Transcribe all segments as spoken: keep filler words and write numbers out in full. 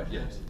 Yes.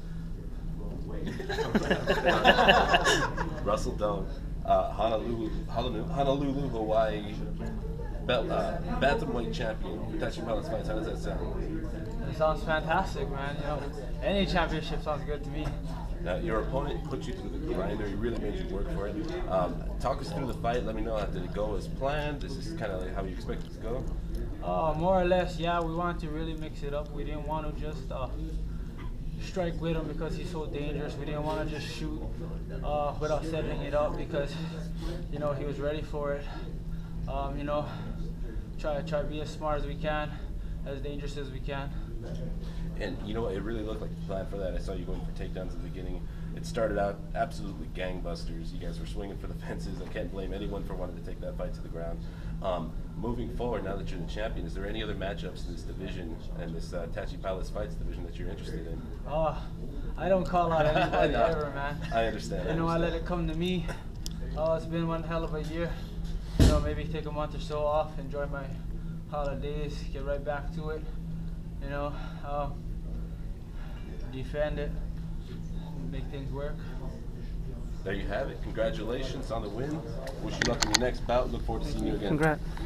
Russell Doan, uh, Honolulu, Honolulu, Honolulu, Hawaii, belt, uh, bantamweight champion, Tachi Palace fights. How does that sound? It sounds fantastic, man. You know, any championship sounds good to me. Now, your opponent put you through the grinder. He really made you work for it. Um, talk us through the fight. Let me know, did it go as planned? Is this kind of like how you expect it to go? Uh, more or less, yeah. We wanted to really mix it up. We didn't want to just uh, strike with him because he's so dangerous. We didn't want to just shoot uh, without setting it up because, you know, he was ready for it. Um, you know, try try to be as smart as we can, as dangerous as we can. And you know what, it really looked like you planned for that. I saw you going for takedowns at the beginning. It started out absolutely gangbusters. You guys were swinging for the fences. I can't blame anyone for wanting to take that fight to the ground. Um, moving forward, now that you're the champion, is there any other matchups in this division and this uh, Tachi Palace Fights division that you're interested in? Uh, I don't call out anybody No, ever, man. I understand. You know, I, I, let it come to me. Oh, it's been one hell of a year. You know, maybe take a month or so off, enjoy my holidays, get right back to it. You know, um, defend it, make things work. There you have it. Congratulations on the win. Wish you luck in your next bout. Look forward to seeing you again. Congrats.